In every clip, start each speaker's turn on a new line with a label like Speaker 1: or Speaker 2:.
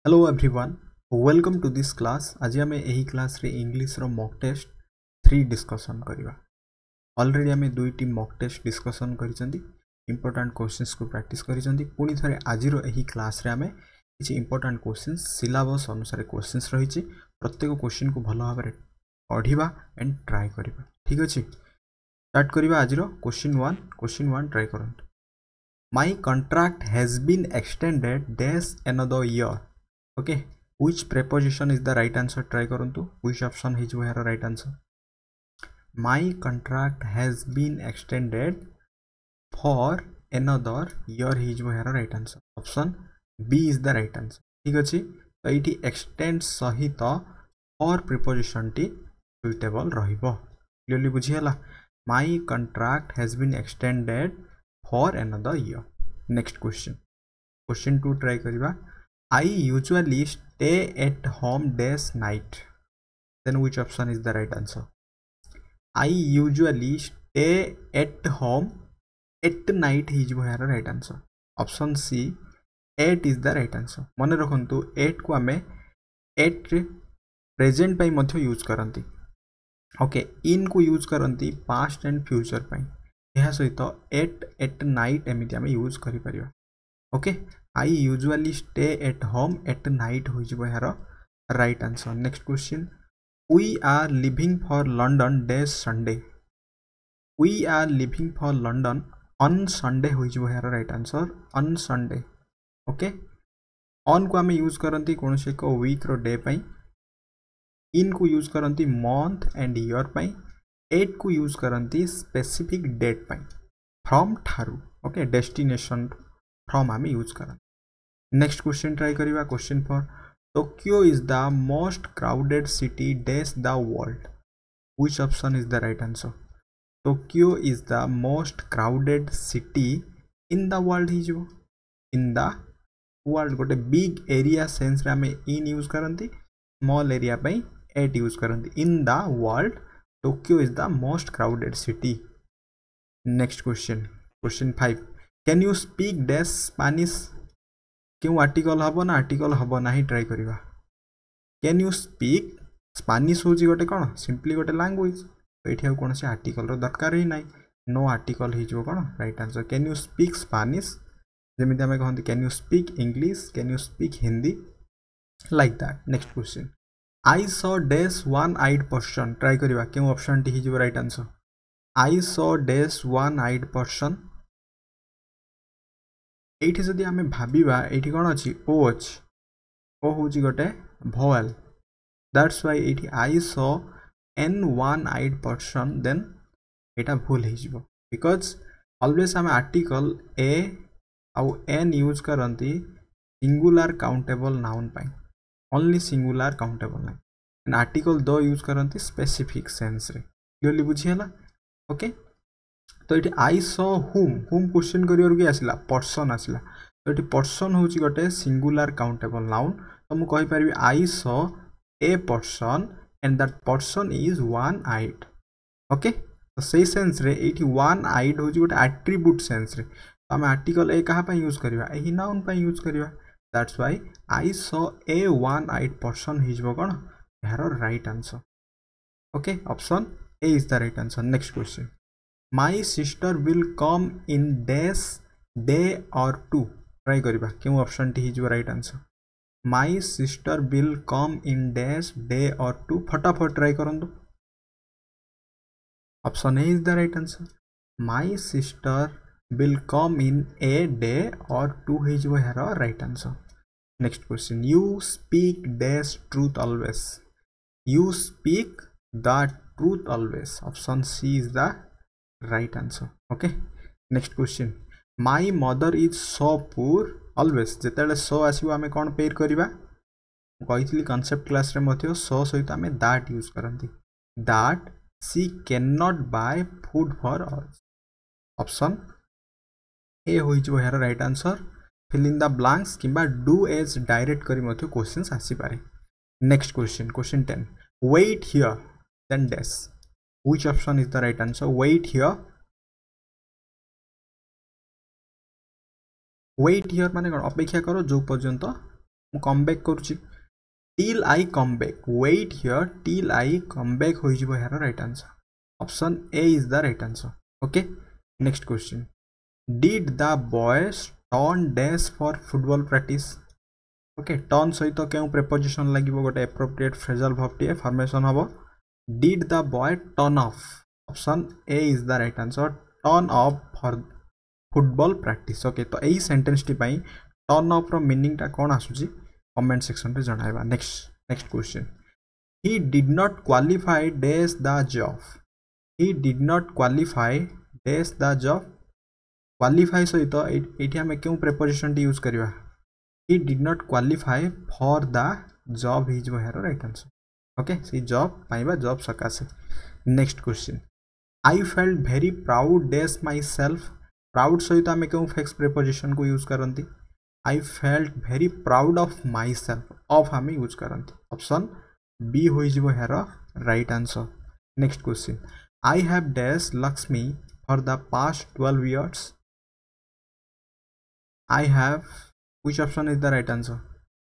Speaker 1: Hello everyone, welcome to this class. आज आम यही क्लास रे इंग्लिश रो मॉक टेस्ट 3 डिस्कशन करिवा. ऑलरेडी आम दुईटी मॉक टेस्ट डिस्कशन करिसंती, इंपोर्टेंट क्वेश्चंस को प्रैक्टिस करिसंती. पुनी थरे आज रो यही क्लास रे आम किछि इंपोर्टेंट क्वेश्चंस सिलेबस अनुसार क्वेश्चंस रहिछि. प्रत्येक क्वेश्चन को भलो भाबरे पढिबा एंड ट्राई करिबा. ठीक अछि, स्टार्ट करिबा. आज रो क्वेश्चन 1 ट्राई करंतु. My contract has been extended dash another year. Okay, which preposition is the right answer? Try करंतु. Which option is here right answer? My contract has been extended for another year is here right answer. Option B is the right answer. ठीक अछि, तो एठी extend सहित for preposition टी suitable रहिबो. Clearly बुझी हला. My contract has been extended for another year. Next question. Question 2 try kariba. I usually stay at home days night. Then which option is the right answer? I usually stay at home at night is here right answer. Option C 8 is the right answer. मन रखंतु 8 को आमे 8 present पाई मध्य use करंती. Okay, in को use करंती past and future पाई. यह सहित एट नाइट एमती आम यूज करें. Okay, I usually stay at home at night हो यार right answer. Next question. We are leaving for London डे Sunday. We are leaving for London on Sunday हो यार right answer. On Sunday. Okay, on को आम use करती कौन से एक वीक रो डे पाई. इन को यूज करती मंथ एंड ईयर पाई. 8 को यूज करती स्पेसिफिक डेट पाई फ्रॉम ठारू. ओके, डेस्टिनेशन फ्रॉम आम यूज कर. नेक्स्ट क्वेश्चन ट्राई करिवा. Question 4. Tokyo is the most crowded city dash the world. Which option is the right answer? Tokyo is the most crowded city in the world हिजो. In the world गोटे big area sense रे आम in use करती, small area पाई 8 use करती. In the world Tokyo is the most crowded city. Next question. Question 5. Can you speak dash Spanish? क्यों article हबो ना आर्टिकल हबो नाही ट्राई करिवा. Can you speak Spanish होजी गोटे कोन सिंपली गोटे लैंग्वेज. तो एठी आ कोन से आर्टिकल रो दरकार ही नाही. नो आर्टिकल ही जो कोन right answer. Can you speak Spanish? जेमिति हमें कहंती can you speak English? Can you speak Hindi? Like that. Next question. I saw dash one-eyed person. Try करिवा. क्यों ऑप्शन टी ही जो right answer. I saw dash one-eyed person. एठी जदि आमे भाबिबा एठी कोन अछि ओ अछि. ओ होची गोटे vowel. That's why एठी I saw an one-eyed person. Then एटा भूल ही जिवो. Because always आमे आर्टिकल a आउ n यूज करंती singular countable noun पाई. Only singular countable नहीं. एंड आर्टिकल दो यूज करती स्पेसिफिक सेंस रे. क्लियरली बुझीगला. ओके, तो ये आई सॉ हुम. हुम क्वेश्चन करियर के आसला पर्सन आसला. तो ये पर्सन होची गोटे सिंगुलर काउंटेबल नाउन. तो मु कहि परिबी I saw a person and that person is one eyed. Okay, तो सही सेंस रे एठी वन आइड होची गोटे एट्रिब्यूट सेंस रे. तो हम आर्टिकल ए कहा पय यूज करिवा एही नाउन पय यूज करिवा. That's why I saw a one eyed person हिजबो कोन यार right answer. Okay, option A is the right answer. Next question. My sister will come in dash day or 2. Try करिबा. क्यों option टी हिज right answer. My sister will come in dash day or 2. फटाफट try करंतु. Option A is the right answer. My sister will come in a day or 2 हिज यार right answer. Next question. You speak dash truth always. You speak the truth always. Option C is the right answer. Okay. Next question. My mother is so poor always. जेतेले so आसीबो आमे कोन pair करिबा. कहितली concept class रे मथि so सहित आमे that use करंती. That she cannot buy food for us. Option A होई जो हेर right answer. fill in the blanks किबा do as direct करी मथि क्वेश्चंस आसी पारे. Next question. Question 10. Wait here. Then dash. Which option is the right answer? Wait here. Wait here माने कोन अपेक्षा करो जो पर्यंत मु कम बैक करूची till I come back wait here till I come back होई जिवो यार right answer option A is the right answer okay next question did the boys turn dash for football practice okay turn सहित केउ preposition लागिवो गोटे appropriate phrasal verb टी formation हबो did the boy turn off option A is the right answer turn off for football practice okay तो एई sentence टी पई टर्न ऑफ रो मीनिंग टा कोन आसुची कमेंट सेक्शन रे जणाइबा next question he did not qualify dash the job he did not qualify dash the job qualify सहित एठी हमें क्यों प्रीपोजिशन टी यूज करबा he did not qualify for the job is your right answer okay see job पाइबा job सकासे next question I felt very proud dash myself proud सहित हमें क्यों फिक्स प्रीपोजिशन को यूज करंती I felt very proud of myself of हमें use करंती option B होई जिवो हेर right answer next question I have dash Lakshmi for the past 12 years I have which option is the right answer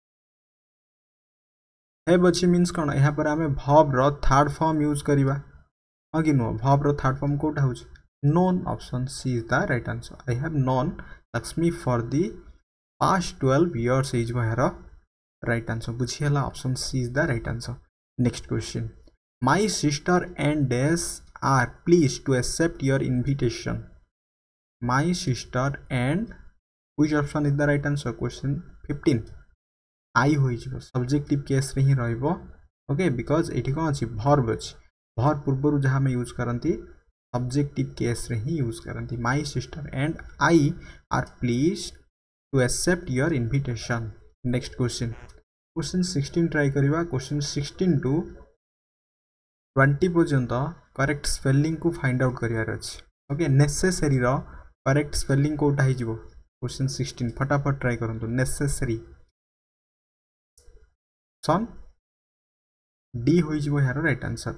Speaker 1: have अच्छी means कौन यहाँ पर हमें verb रो थर्ड फॉर्म यूज करिबा हां कि नो verb रो थर्ड फॉर्म कोटा होची known option C is the right answer I have known Lakshmi for the past 12 years is वहर right answer बुझियला option C is the right answer next question my sister and dash are pleased to accept your invitation my sister and which option is the right answer question 15 I होई जिवो subjective case रे ही रहइबो okay because एठी कोन अछि verb अछि verb पूर्वरु जहा में use करंती सब्जेक्टिव केस रे ही यूज करंती my sister and I are pleased to accept your invitation next question question 16 try करिवा क्वेश्चन 16 टू 20 पर्यंत करेक्ट स्पेलिंग को फाइंड आउट करियार अछि ओके नेसेसरी रो करेक्ट स्पेलिंग कोटा hi जिवो क्वेश्चन 16 फटाफट ट्राई करंतु नेसेसरी ऑप्शन डी होई जिवो यार right answer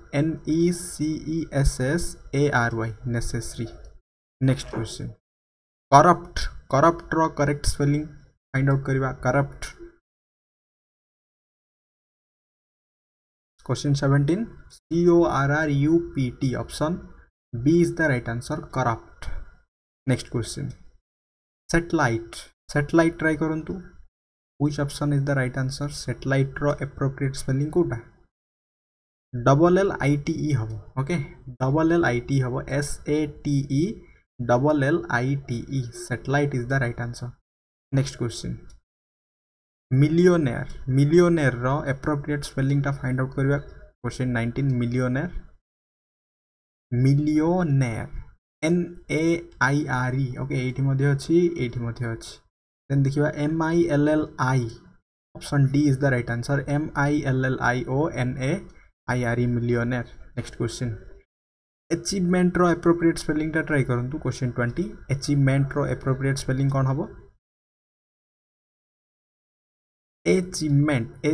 Speaker 1: NECESSARY necessary next question corrupt रो करेक्ट स्पेलिंग फाइंड आउट करिवा corrupt question 17 CORRUPT option B is the right answer corrupt next question satellite try करंतु which option is the right answer satellite रो appropriate spelling कोटा LLITE हबो ओके LLITE हबो SATE satellite is the right answer next question millionaire रो appropriate spelling टा find out करिवा question 19 millionaire NAIRE ओके एठी मध्ये अछि then देखिवा MILLI option D is the right answer MILLIONAIRE millionaire next question achievement row appropriate spelling टा try करंतु question 20 achievement रो appropriate spelling कोन हबो achievement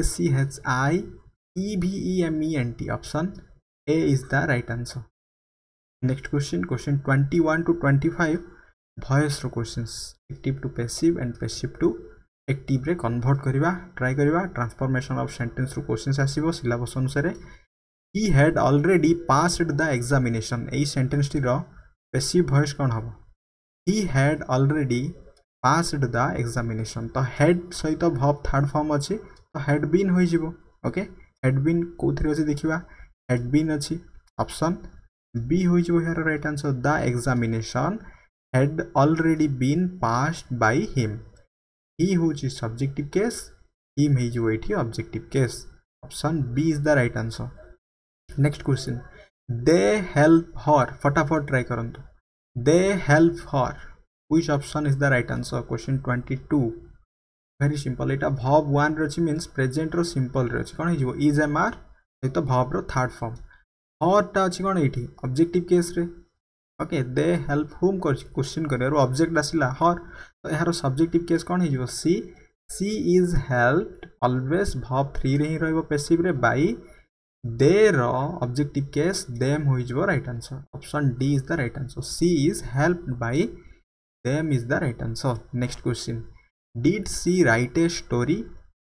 Speaker 1: ACHIEVEMENT option A is the right answer next question 21 to 25 voice रो questions active to passive and passive to active रे convert करिवा try करिवा transformation of sentence रो questions आसीबो syllabus अनुसार he had already passed the examination एई sentence टी रो passive voice कोन हबो he had already passed the examination तो had सहित verb third form अछि तो had been होई जिवो ओके had been कोथरे अछि देखिवा had been अछि ऑप्शन बी होई जिवो हेयर right answer the examination had already been passed by him he which is subjective case him he जो एठी objective case option B is the right answer next question they help her फटाफट try करंतु they help her which option is the right answer question 22 very simple एटा verb 1 रछि means present रो simple रछि कोन हिजो is am are एतो verb रो third form her टा अछि कोन एठी objective case रे okay they help whom question करियो ऑब्जेक्ट आसिला हर तो यार सब्जेक्टिव केस कोन हिजो she is helped always verb 3 रे ही रहइबो पैसिव रे बाय दे रो ऑब्जेक्टिव केस देम होई जिवो right answer option D is the right answer she is helped by them is the right answer next question did she write a story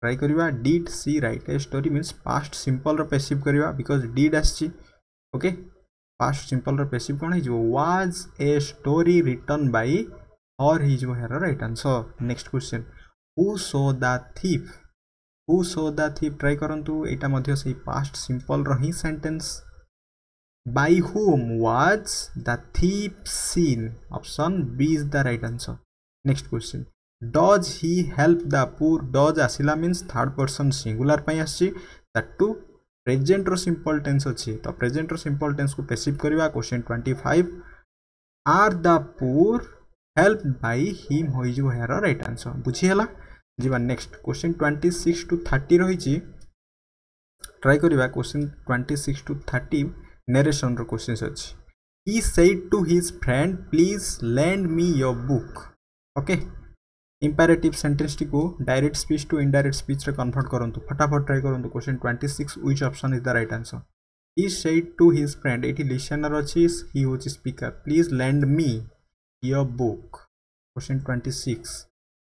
Speaker 1: try करवा did she write a story means past simple रो passive करवा because did आछि okay past simple रो passive कोन हिजो was a story written by और हिजो हेर right answer next question who saw the thief who saw the thief try करंतु एटा मध्ये सही पास्ट सिंपल रो ही sentence by whom was the thief seen option B is the right answer next question does he help the poor does asila means third person singular pai aschi that to present ro simple tense अछि तो present रो simple tense को passive करबा question 25 are the poor helped by him होई जो हेर right answer बुझी हला जीवा next question 26 to 30 रही छी ट्राई करबा question 26 to 30 narration रो क्वेश्चंस अछि he said to his friend please lend me your book okay imperative sentence टी को direct speech to indirect speech रे कन्वर्ट करंतु फटाफट ट्राई करंतु question 26 which option is the right answer he said to his friend एठी listener अछि he होछि speaker please lend me your book question 26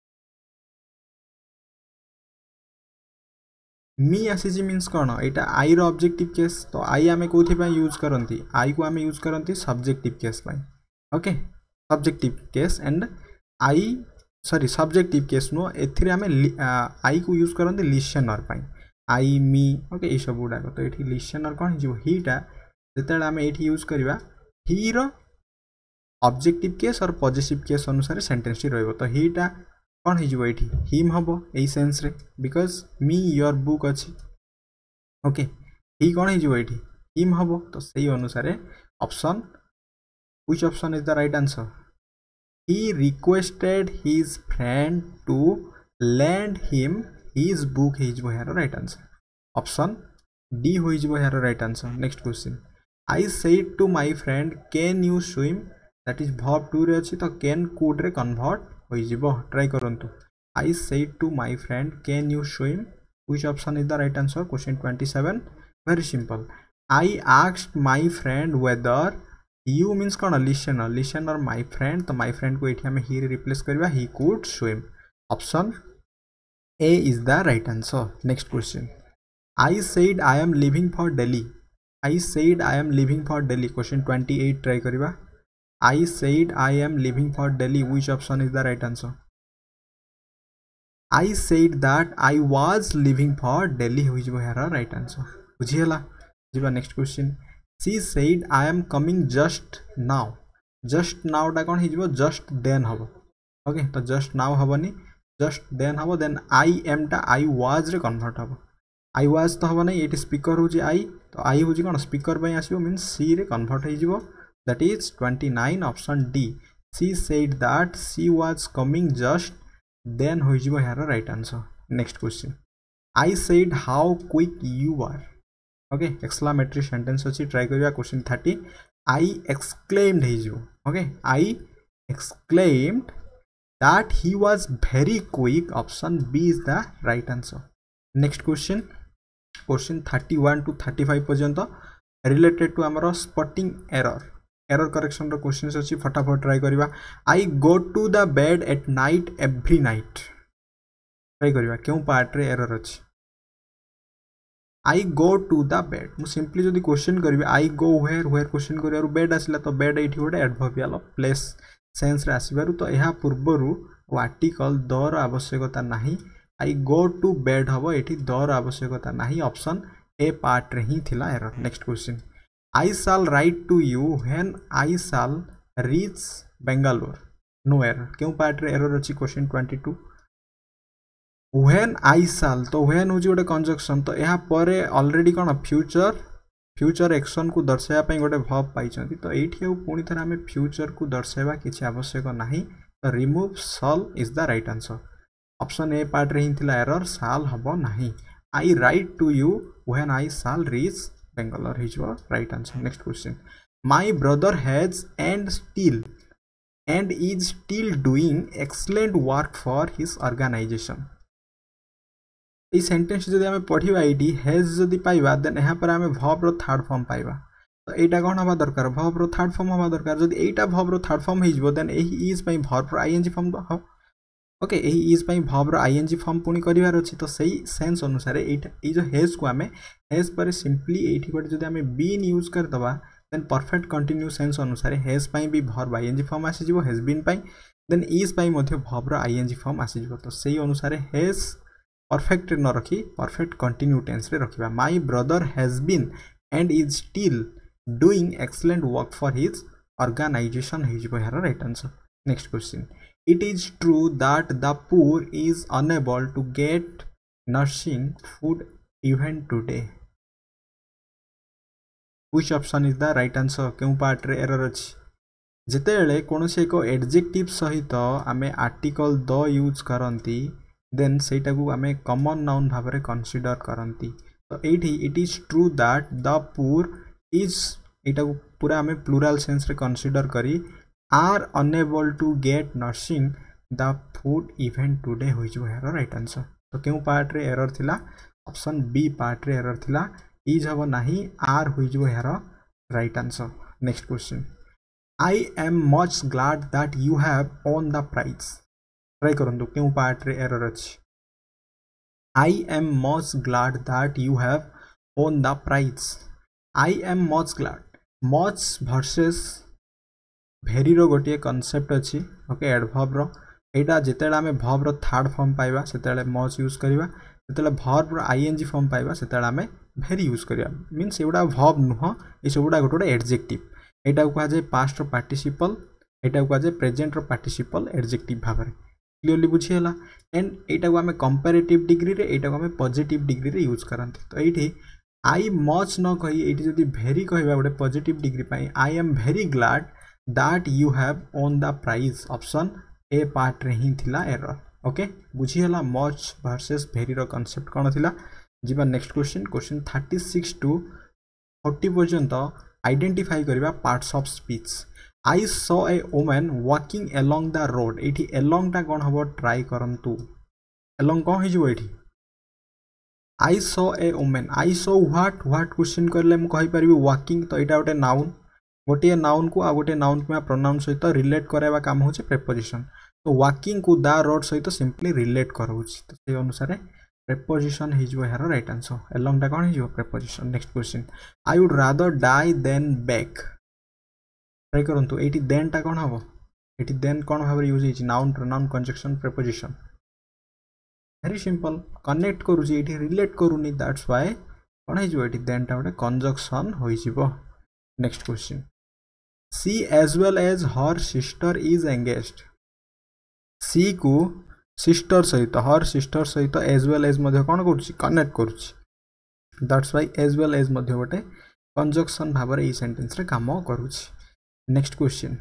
Speaker 1: मी आसीजी मीन्स कौन एटा आई रो ऑब्जेक्टिव केस तो आई आमे कोथि पय यूज करंती आई को आमे यूज करंती सब्जेक्टिव केस पय okay subjective case and I sorry subjective case नो एथिरे आमे आई को यूज करंती लिसनर पय आई मी ओके ए सब गुडा तो एठी लिसनर कोन हिजो हीटा जेतेला आमे एठी यूज करबा ही रो ऑब्जेक्टिव केस और पॉजिटिव केस अनुसार सेंटेंस टी रहबो तो हीटा कौन हो हिम हम यही सेन्स रे बिकॉज मी योर बुक अच्छी ओके ही कौन हो हिम हम तो सही अनुसार option which option is the right answer he requested his friend to lend him his book हो यार राइट आंसर ऑप्शन डी हो यार right answer next question I said to my friend can you swim that is verb टू रे अच्छी तो can could रे convert try करंतु I said to my friend can you swim which option is the right answer question 27 very simple I asked my friend whether you means कौन listener my friend तो my friend को एठी हमें ही replace करबा ही could swim option A is the right answer next question I said I am living for Delhi I said I am living for Delhi question 28 try करबा I said I am leaving for Delhi. Which option is the right answer? I said that I was leaving for Delhi. Which is the right answer? बुझियला जीवा next question. She said I am coming just now. Just now टा कौन हिजबो just then हबो. Okay तो just now हबनी just then हबो then I am टा I was रे convert हबो. I was तो हबो नहीं एटी speaker होजी I तो I होजी कौन speaker पय आसीबो means she रे convert हिजबो. That is 29 option D. She said that she was coming just then hoijibo here right answer. Next question. I said how quick you are. Okay, exclamatory sentence अछि try करिया question 30. I exclaimed hoijibo. Okay, I exclaimed that he was very quick. Option B is the right answer. Next question. Question 31 to 35 पर्यंत related to amaro spotting error. Error correction रो questions अछि फटाफट try करबा I go to the bed at night every night try करबा क्यों part रे error अछि I go to the bed मु सिंपली जदी क्वेश्चन करबी आई गो वेयर क्वेश्चन करियारु बेड आसिला तो बेड एठी गोटे एडवर्बियल प्लेस सेंस रे आसीबारु तो एहा पूर्वरु आर्टिकल द रो आवश्यकता नाही आई गो टू बेड हबो एठी द रो आवश्यकता नाही ऑप्शन ए पार्ट रे ही थिला error next question I shall write to you when I shall reach Bangalore. No error. क्यों पार्ट रे एरर अछि क्वेश्चन 22 when I shall तो when होजी गोटे कंजक्शन तो यहाँ परे ऑलरेडी कौन फ्यूचर एक्शन को दर्शाया पई गोटे वर्ब पाइछंती तो एठी आ पुणी थरा हमें फ्यूचर को दर्शाइबा किछि आवश्यक नाही तो remove shall is the right answer option A part रे ही थिला एरर shall हबो नाही I write to you when I shall reach Bangalore is your right answer. Next question. My brother has and is still doing excellent work for his organization. इस sentence जदि हमें पढ़िबा ID has जदि पाइबा then यहाँ पर हमें verb रो third form पाइबा तो एटा कोन हबा दरकार verb रो थर्ड फॉर्म हबा दरकार जदि एटा verb रो थर्ड फॉर्म हिजबो देन एही इज पई verb रो ing फॉर्म हो ओके यही इज पाई भर्ब रो आईएनजी फॉर्म पुणी करिवार अछि तो सही सेंस अनुसार एटा ए जो हैज को आमे हैज पर सिंपली एठी गोटे जदि आमे बीन यूज कर दबा देन परफेक्ट कंटिन्यू सेंस अनुसार हैज पाई भी भर्ब आईएनजी फॉर्म आसी जिवो हैज बीन पाई देन इज पाई मध्ये भर्ब रो आईएनजी फॉर्म आसी जिवो तो सही अनुसार हैज परफेक्ट न रखी परफेक्ट कंटिन्यू टेंस रे रखिबा my brother has been and is still doing excellent work for his organization है जिवो यार right answer next question It is true that the poor is unable to get nursing food even today. Which option is the right answer? क्यों part रे error अछि जेतेले कोनोसी एक adjective सहित आमे आर्टिकल द यूज करंती देन सेटा को आमे कॉमन नाउन भाबरे कंसीडर करंती तो एठी it is true that the poor is एटा को पूरा आमे प्लुरल सेंस रे कंसीडर करी are unable to get nursing the food even today हो जो है राइट आंसर तो क्यों पार्ट रे एरर थिला ऑप्शन बी पार्ट रे एरर थिला इज हबो नाही आर हो जो है right answer next question I am much glad that you have won the prize try करंतु क्यों पार्ट रे एरर अछि I am much glad that you have won the prize I am much glad much versus very रो गोटे concept अछि okay adverb रो एटा जेतेला हमें verb रो third form पाइबा सेतेला मच यूज करिवा सेतेला वर्ब रो आईएनजी फॉर्म पाइबा सेतेला हमें भेरी यूज करिवा मींस एवडा वर्ब नुह ए सबडा गोटे एडजेक्टिव एटा को जाय पास्ट रो पार्टिसिपल एटा को जाय प्रेजेंट रो पार्टिसिपल एडजेक्टिव भाबरे क्लियरली बुझी हला एंड एटा को हमें कंपैरेटिव डिग्री रे एटा को हमें पॉजिटिव डिग्री रे यूज करंती तो एठी आई मच न कही एठी जदी भेरी कहबा गोटे पॉजिटिव डिग्री पई I am very glad that you have won the prize option a part रे ही थिला error ओके बुझी हला much versus very रो concept कोन थिला जिबा नेक्स्ट क्वेश्चन 36 to 40 पर्यंत आइडेंटिफाई करबा parts of speech I saw a woman walking along the road एठी along ता कोन हबो ट्राई करंतु along कोन हिजो एठी I saw a woman I saw what question करले हम कहि परबी वॉकिंग तो एटा गोटे नाउन गोटे नाउन को आ गोटे नाउन को प्रोनाउन सहित रिलेट कराइबा काम होचे प्रेपोजिशन तो वॉकिंग को द रोड सहित सिंपली रिलेट कराउछि तो से अनुसार प्रेपोजिशन हिजो यार राइट आंसर अलोंग टा कोन हिजो preposition next question I would rather die than beg try करंतु एटी देन टा कोन हबो एटी देन कोन भाबरे यूज हिज noun pronoun conjunction preposition very simple connect करूछि एटी रिलेट करूनी दैट्स व्हाई कोन हिजो एटी देन टा गोटे कंजक्शन होई जिवो next question She as well as her sister is engaged. She को sister सहित her sister सहित as well as मध्य कौन करुछि कनेक्ट करुछि that's why as well as मध्य गोटे कंजक्शन भाव रे ई सेंटेंस रे काम करुछि next question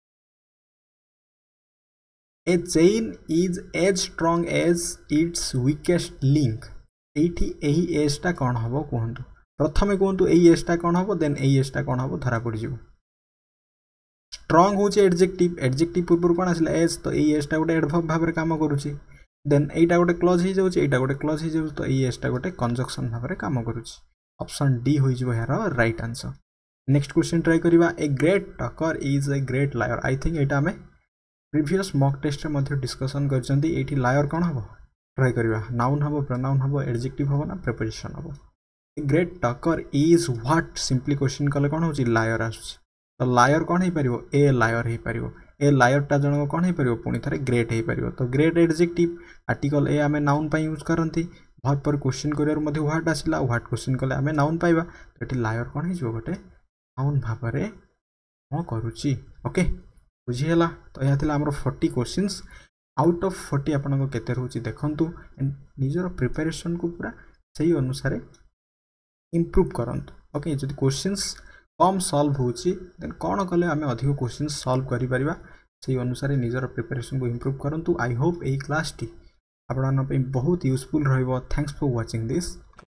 Speaker 1: a chain is as strong as its weakest link एठी एही एज टा कोन हबो कहंतु प्रथमे कहंतु एही एज टा कोन हबो देन एही एज टा कोन हबो धरा पड़ जिवो स्ट्रांग होचे एडजेक्टिव पूर्व कोन आसिला एज तो ए एज टा गोटे एडवर्ब भाव रे काम करूची देन एटा गोटे क्लॉज ही जाउची एटा गोटे क्लॉज ही जाउची तो ए एज टा गोटे कंजक्शन भाव रे काम करूची ऑप्शन डी होई जिवो यार right answer next question try करिवा a great talker is a great liar I think एटा हमें प्रीवियस मॉक टेस्ट रे मध्ये डिस्कशन करचंती एठी लायर कोन हबो ट्राई करिवा नाउन हबो प्रोनाउन हबो एडजेक्टिव हबो ना प्रीपोजिशन हबो a great talker is what simply question कले कोन होची लायर आसुची तो लायर कौन हो पारिबो ए लायर हो पारिबो ए लायर टा जण कौन हो पारिबो पुनी थरे ग्रेट हो पारिबो तो ग्रेट एडजेक्टिव आर्टिकल ए आमे नाउन पई यूज करंती वर्ब पर क्वेश्चन करियर मध्ये व्हाट आसिला व्हाट क्वेश्चन कले आमे नाउन पाइबा तो एटी लायर कौन हिजो गोटे नाउन भाव रे म करूची ओके बुझी हला तो या थिला हमर 40 क्वेश्चंस आउट ऑफ 40 आपन को केते रहउची देखंतु निजर प्रिपरेशन को पूरा सही अनुसार इंप्रूव करंतु ओके जदि क्वेश्चंस कम सॉल्व होची देन कोन कले आमे अधिक क्वेश्चन सॉल्व करि परिबा सेही अनुसार निजर प्रिपरेशन को इंप्रूव करंतु आई होप एही क्लास टी आपन पे बहुत यूजफुल रहइबो थैंक्स फॉर वाचिंग दिस।